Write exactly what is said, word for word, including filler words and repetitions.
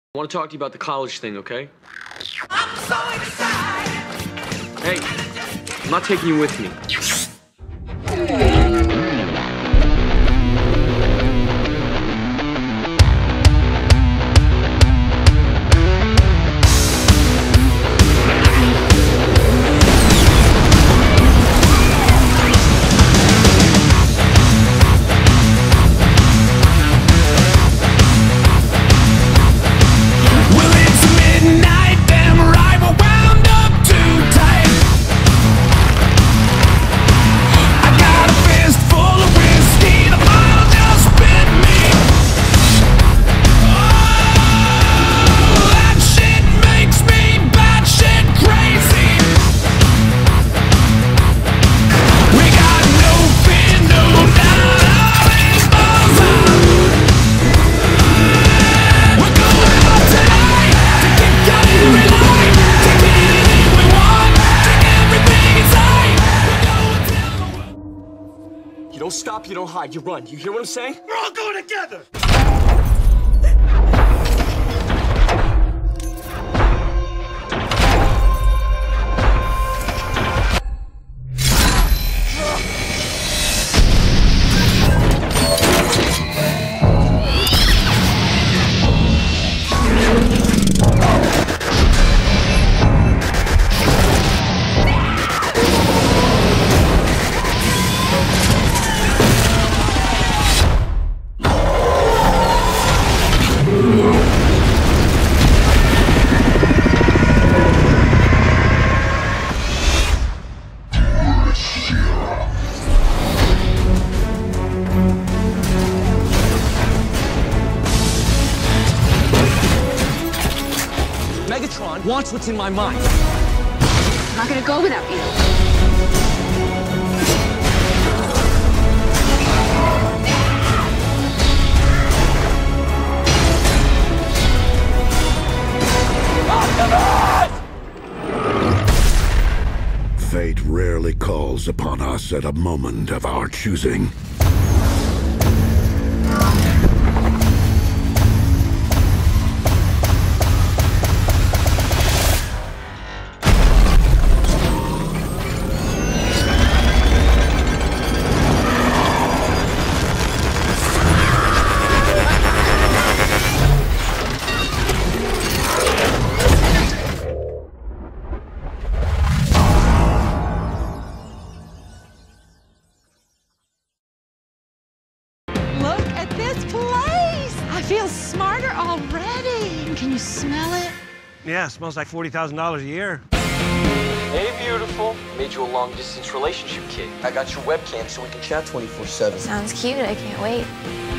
I want to talk to you about the college thing, okay? I'm so excited. Hey, I'm not taking you with me. You don't stop, you don't hide, you run. You hear what I'm saying? We're all going together. Megatron wants what's in my mind. I'm not gonna go without you. Fate rarely calls upon us at a moment of our choosing. Look at this place! I feel smarter already. Can you smell it? Yeah, it smells like forty thousand dollars a year. Hey, beautiful. Made you a long-distance relationship kit. I got your webcam so we can chat twenty-four seven. Sounds cute. I can't wait.